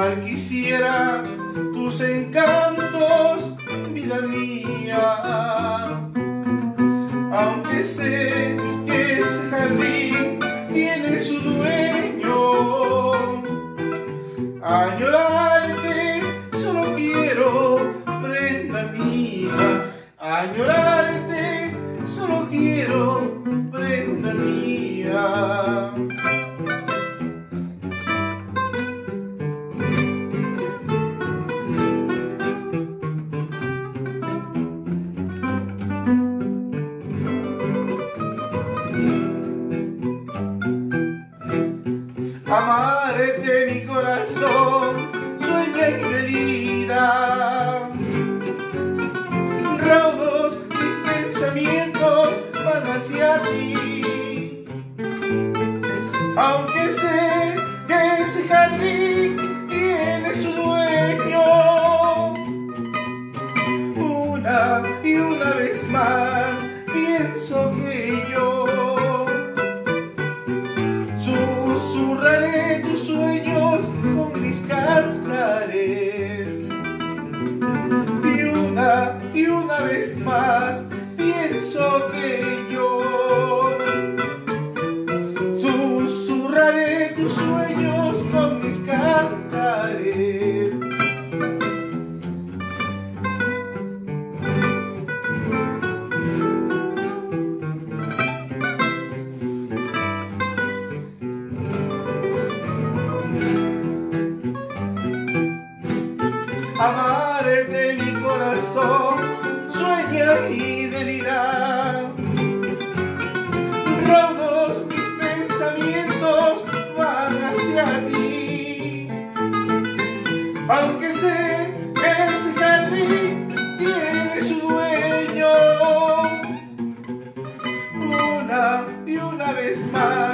cual quisiera tus encantos, vida mía. Aunque sé que ese jardín tiene su dueño, añorarte solo quiero, prenda mía. Añorarte solo quiero, prenda mía. Amarte mi corazón sueña y delira, raudos mis pensamientos van hacia ti. Aunque sé que ese jardín tiene su dueño, una y una vez más pienso que yo susurraré tus sueños con mis cantares. Y una vez más pienso que yo susurraré tus sueños con mis cantares. Amarte mi corazón sueña y delira, raudos mis pensamientos van hacia ti. Aunque sé que ese jardín tiene su dueño, una y una vez más